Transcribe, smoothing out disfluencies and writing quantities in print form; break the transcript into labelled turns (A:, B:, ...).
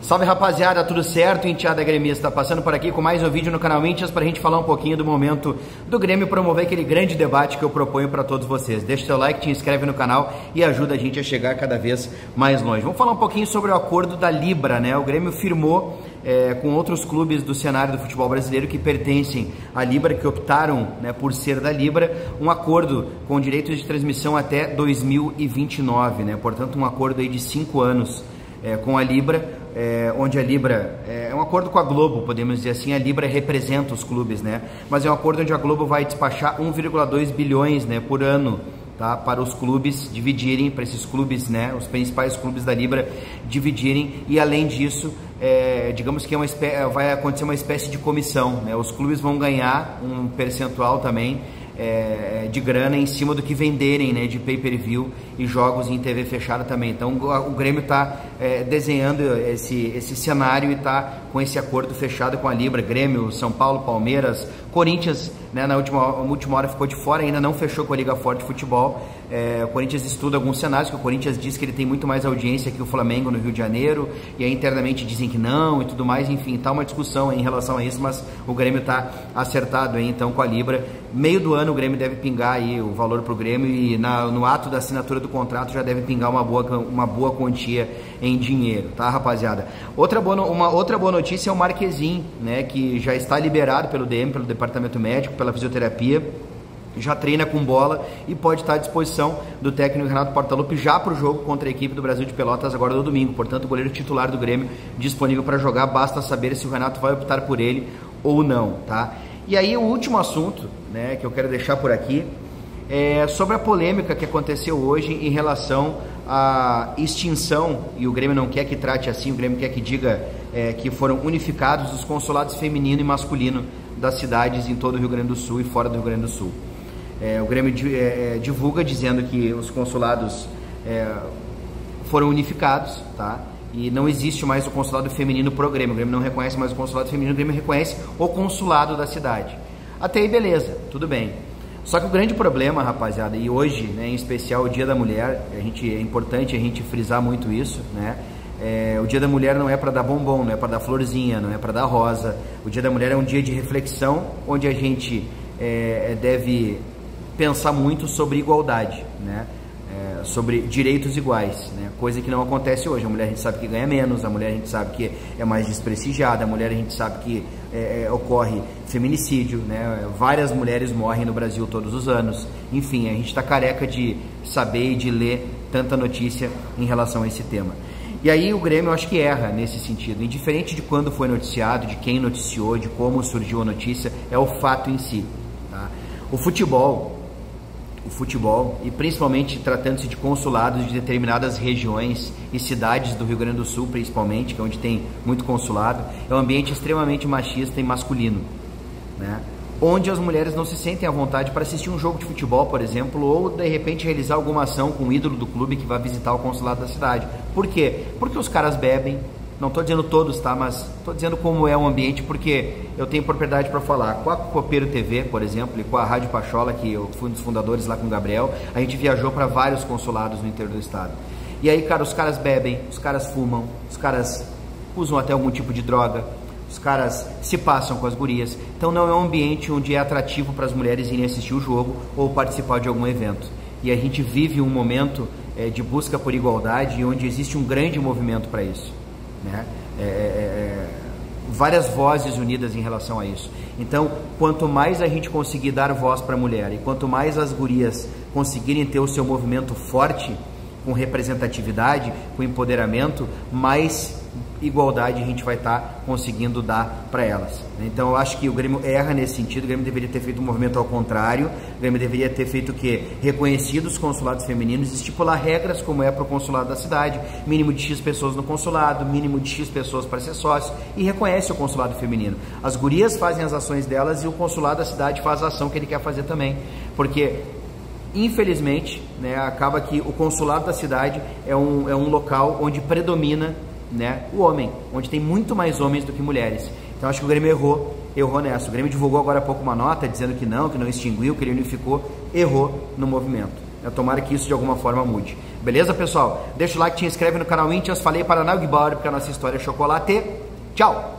A: Salve rapaziada, tudo certo? Enteada gremista, passando por aqui com mais um vídeo no canal Mintias pra gente falar um pouquinho do momento do Grêmio, promover aquele grande debate que eu proponho para todos vocês. Deixa seu like, te inscreve no canal e ajuda a gente a chegar cada vez mais longe. Vamos falar um pouquinho sobre o acordo da Libra, né? O Grêmio firmou com outros clubes do cenário do futebol brasileiro que pertencem à Libra, que optaram, né, por ser da Libra, um acordo com direitos de transmissão até 2029, né? Portanto, um acordo aí de 5 anos com a Libra, onde a Libra é um acordo com a Globo, podemos dizer assim. A Libra representa os clubes, né? Mas é um acordo onde a Globo vai despachar 1,2 bilhões, né, por ano, tá, para os clubes dividirem, para esses clubes, né, os principais clubes da Libra dividirem. E além disso, digamos que vai acontecer uma espécie de comissão, né? Os clubes vão ganhar um percentual também de grana em cima do que venderem, né, de pay-per-view e jogos em TV fechada também. Então o Grêmio está desenhando esse cenário e está com esse acordo fechado com a Libra. Grêmio, São Paulo, Palmeiras, Corinthians, né, na última hora ficou de fora, ainda não fechou com a Liga Forte de Futebol. O Corinthians estuda alguns cenários, que o Corinthians diz que ele tem muito mais audiência que o Flamengo no Rio de Janeiro, e aí internamente dizem que não e tudo mais. Enfim, tá uma discussão em relação a isso, mas o Grêmio tá acertado aí então com a Libra. Meio do ano o Grêmio deve pingar aí o valor pro Grêmio, e no ato da assinatura do contrato já deve pingar uma boa quantia em dinheiro, tá, rapaziada? Uma outra boa notícia é o Marquezin, né, que já está liberado pelo DM, pelo departamento médico, pela fisioterapia, já treina com bola e pode estar à disposição do técnico Renato Portaluppi já para o jogo contra a equipe do Brasil de Pelotas agora no domingo. Portanto, o goleiro titular do Grêmio disponível para jogar, basta saber se o Renato vai optar por ele ou não, tá? E aí o último assunto, né, que eu quero deixar por aqui é sobre a polêmica que aconteceu hoje em relação à extinção, e o Grêmio não quer que trate assim, o Grêmio quer que diga que foram unificados os consulados feminino e masculino das cidades em todo o Rio Grande do Sul e fora do Rio Grande do Sul. O Grêmio divulga dizendo que os consulados foram unificados, tá? E não existe mais o consulado feminino pro Grêmio. O Grêmio não reconhece mais o consulado feminino, o Grêmio reconhece o consulado da cidade. Até aí beleza, tudo bem. Só que o grande problema, rapaziada, e hoje, né, em especial o Dia da Mulher, é importante a gente frisar muito isso, né? O Dia da Mulher não é para dar bombom, não é para dar florzinha, não é para dar rosa. O Dia da Mulher é um dia de reflexão, onde a gente deve pensar muito sobre igualdade, né? Sobre direitos iguais, né? Coisa que não acontece hoje. A mulher a gente sabe que ganha menos, a mulher a gente sabe que é mais desprestigiada, a mulher a gente sabe que ocorre feminicídio, né? Várias mulheres morrem no Brasil todos os anos. Enfim, a gente está careca de saber e de ler tanta notícia em relação a esse tema. E aí o Grêmio, eu acho que erra nesse sentido. Indiferente de quando foi noticiado, de quem noticiou, de como surgiu a notícia, é o fato em si, tá? O futebol, e principalmente tratando-se de consulados de determinadas regiões e cidades do Rio Grande do Sul, principalmente, que é onde tem muito consulado, é um ambiente extremamente machista e masculino, né? Onde as mulheres não se sentem à vontade para assistir um jogo de futebol, por exemplo, ou de repente realizar alguma ação com o ídolo do clube que vai visitar o consulado da cidade. Por quê? Porque os caras bebem. Não estou dizendo todos, tá? Mas estou dizendo como é o ambiente, porque eu tenho propriedade para falar. Com a Copeiro TV, por exemplo, e com a Rádio Pachola, que eu fui um dos fundadores lá com o Gabriel, a gente viajou para vários consulados no interior do estado. E aí, cara, os caras bebem, os caras fumam, os caras usam até algum tipo de droga, os caras se passam com as gurias. Então não é um ambiente onde é atrativo para as mulheres irem assistir o jogo ou participar de algum evento. E a gente vive um momento de busca por igualdade, onde existe um grande movimento para isso, né? Várias vozes unidas em relação a isso. Então, quanto mais a gente conseguir dar voz para a mulher, e quanto mais as gurias conseguirem ter o seu movimento forte, com representatividade, com empoderamento, mais igualdade a gente vai estar conseguindo dar para elas. Então eu acho que o Grêmio erra nesse sentido. O Grêmio deveria ter feito um movimento ao contrário. O Grêmio deveria ter feito o quê? Reconhecido os consulados femininos, estipular regras como é para o consulado da cidade, mínimo de X pessoas no consulado, mínimo de X pessoas para ser sócio, e reconhece o consulado feminino. As gurias fazem as ações delas e o consulado da cidade faz a ação que ele quer fazer também, porque infelizmente, né, acaba que o consulado da cidade é um local onde predomina, né, o homem, onde tem muito mais homens do que mulheres. Então acho que o Grêmio errou nessa. O Grêmio divulgou agora há pouco uma nota dizendo que não extinguiu, que ele unificou, errou no movimento. Tomara que isso de alguma forma mude. Beleza, pessoal? Deixa o like, te inscreve no canal Intias. Falei para Naugbar, porque a nossa história é chocolate. Tchau!